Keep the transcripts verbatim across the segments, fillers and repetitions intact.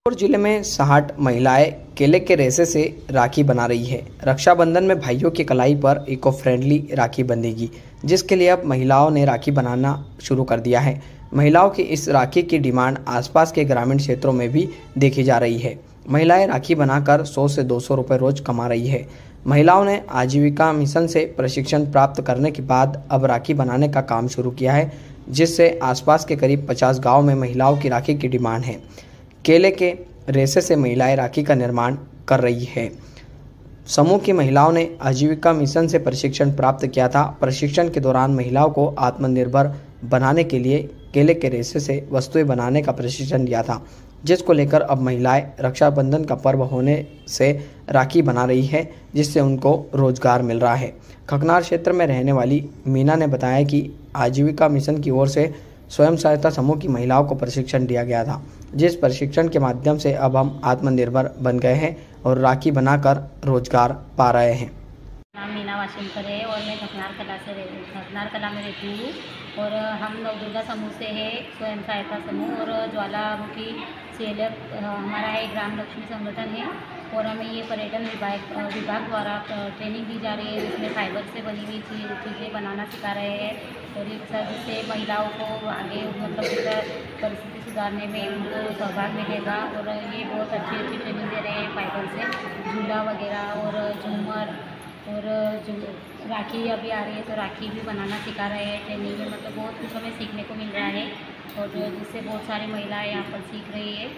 और जिले में साठ महिलाएं केले के रेशे से राखी बना रही है। रक्षाबंधन में भाइयों की कलाई पर इको फ्रेंडली राखी बंधेगी, जिसके लिए अब महिलाओं ने राखी बनाना शुरू कर दिया है। महिलाओं की इस राखी की डिमांड आसपास के ग्रामीण क्षेत्रों में भी देखी जा रही है। महिलाएं राखी बनाकर सौ से दो सौ रुपये रोज कमा रही है। महिलाओं ने आजीविका मिशन से प्रशिक्षण प्राप्त करने के बाद अब राखी बनाने का काम शुरू किया है, जिससे आसपास के करीब पचास गाँव में महिलाओं की राखी की डिमांड है। केले के रेशे से महिलाएं राखी का निर्माण कर रही है। समूह की महिलाओं ने आजीविका मिशन से प्रशिक्षण प्राप्त किया था। प्रशिक्षण के दौरान महिलाओं को आत्मनिर्भर बनाने के लिए केले के रेशे से वस्तुएं बनाने का प्रशिक्षण दिया था, जिसको लेकर अब महिलाएं रक्षाबंधन का पर्व होने से राखी बना रही है, जिससे उनको रोजगार मिल रहा है। खकनार क्षेत्र में रहने वाली मीना ने बताया कि आजीविका मिशन की ओर से स्वयं सहायता समूह की महिलाओं को प्रशिक्षण दिया गया था, जिस प्रशिक्षण के माध्यम से अब हम आत्मनिर्भर बन गए हैं और राखी बनाकर रोजगार पा रहे हैं। नाम मीना वाशिमकर है और मैं खकनार कला से खकनार कला में रहती हूँ और हम नवदुर्गा समूह से है, स्वयं सहायता समूह और ज्वालामुखी सेलर हमारा है, ग्राम लक्ष्मी संगठन है और हमें ये पर्यटन विभाग विभाग द्वारा ट्रेनिंग दी जा रही है, जिसमें फाइबर से बनी हुई चीज़ चीज़ें बनाना सिखा रहे हैं और जिससे महिलाओं को आगे मतलब परिस्थिति सुधारने में उनको सहभाग मिलेगा और ये बहुत अच्छी अच्छी ट्रेनिंग दे रहे हैं फाइबर से, झूला वगैरह और झूमर और जो राखी अभी आ रही है तो राखी भी बनाना सिखा रहे हैं ट्रेनिंग में। मतलब बहुत कुछ हमें सीखने को मिल रहा है और जिससे बहुत सारी महिलाएं यहाँ पर सीख रही है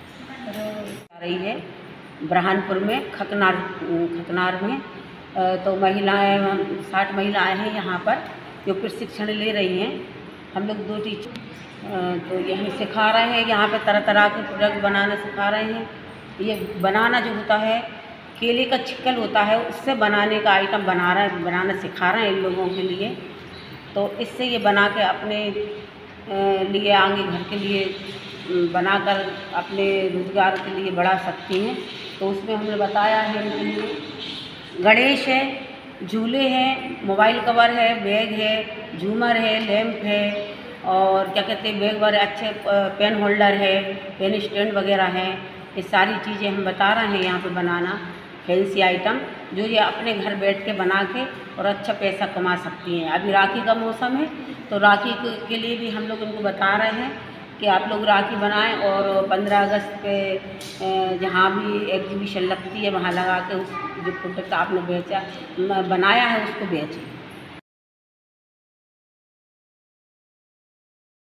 और आ रही है ब्रहानपुर में खकनार खकनार में तो महिलाएं साठ महिलाएं हैं यहाँ पर जो प्रशिक्षण ले रही हैं। हम लोग दो टीचर तो यही सिखा रहे हैं, यहाँ पे तरह तरह के प्रोडक्ट बनाना सिखा रहे हैं। ये बनाना जो होता है केले का छिक्कल होता है, उससे बनाने का आइटम बना रहे हैं बनाना सिखा रहे हैं इन लोगों के लिए। तो इससे ये बना के अपने लिए आगे घर के लिए बनाकर अपने रोजगार के लिए बढ़ा सकती हैं। तो उसमें हमने बताया है इनके लिए गणेश है, झूले हैं, मोबाइल कवर है, बैग है, झूमर है, लैंप है और क्या कहते हैं बैग वाले अच्छे पेन होल्डर है, पेन स्टैंड वगैरह है। ये सारी चीज़ें हम बता रहे हैं यहाँ पे बनाना फैंसी आइटम, जो ये अपने घर बैठ के बना के और अच्छा पैसा कमा सकती हैं। अभी राखी का मौसम है तो राखी के लिए भी हम लोग उनको बता रहे हैं कि आप लोग राखी बनाएं और पंद्रह अगस्त पे जहाँ भी एग्जीबिशन लगती है वहाँ लगा के उस जो प्रोडक्ट आपने बेचा बनाया है उसको बेचें।